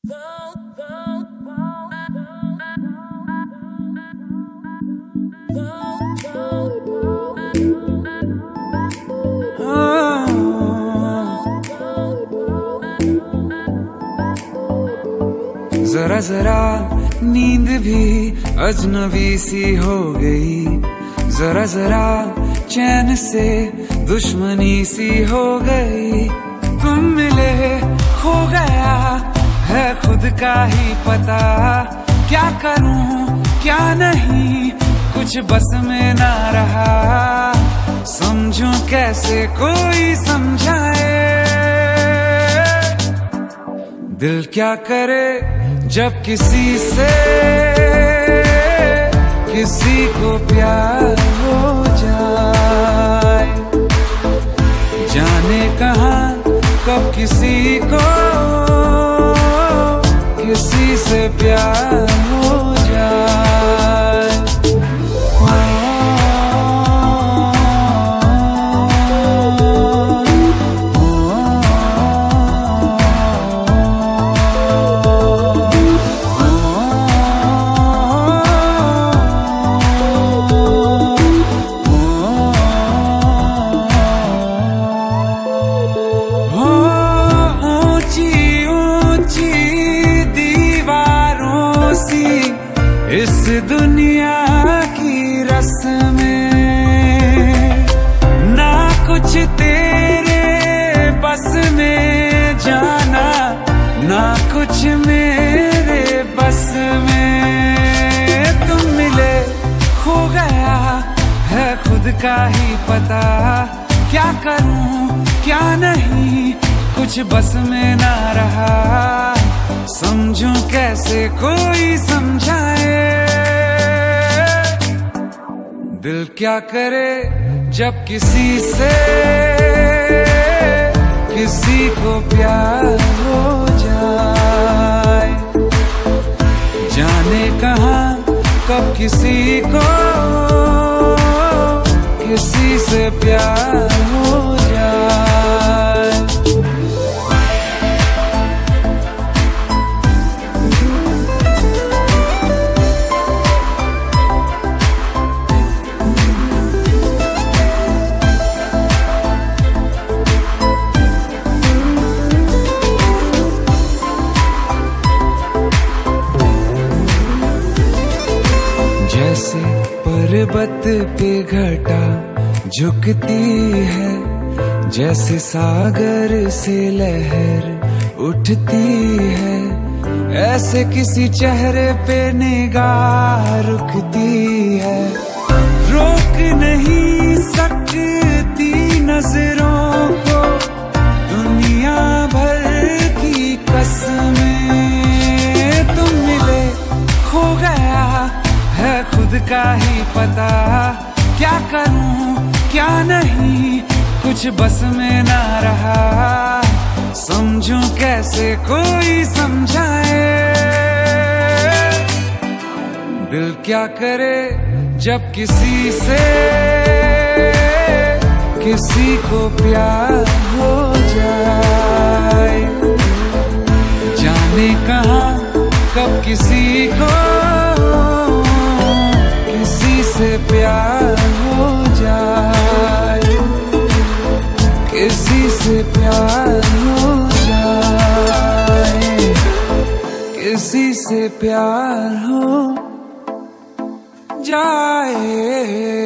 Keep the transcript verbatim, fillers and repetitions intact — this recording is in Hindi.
जरा जरा नींद भी अजनबी सी हो गई, जरा जरा चैन से दुश्मनी सी हो गई। तुम मिले खो गया है खुद का ही पता, क्या करूं क्या नहीं कुछ बस में ना रहा। समझूं कैसे कोई समझाए, दिल क्या करे जब किसी से किसी को प्यार हो जाए। जाने कहाँ कब किसी को किसी से प्यार हो जाए। इस दुनिया की रस्में ना कुछ तेरे बस में जाना, ना कुछ मेरे बस में। तुम मिले खो गया है खुद का ही पता, क्या करूं क्या नहीं कुछ बस में ना रहा। समझूं कैसे कोई समझाए, दिल क्या करे जब किसी से किसी को प्यार हो जाए। जाने कहाँ कब किसी को किसी से प्यार हो जाए। जैसे पर्वत पे घटा झुकती है, जैसे सागर से लहर उठती है, ऐसे किसी चेहरे पे निगाह रुकती है। रोक नहीं सकती नजरों को दुनिया भर की कसमें। तुम मिले खो गया है खुद का ही पता, क्या करूं क्या नहीं कुछ बस में ना रहा। समझूं कैसे कोई समझाए, दिल क्या करे जब किसी से किसी को प्यार हो जाए। जाने कहाँ कब किसी को किसी से प्यार हो जाए, किसी से प्यार हो जाए, किसी से प्यार हो जाए।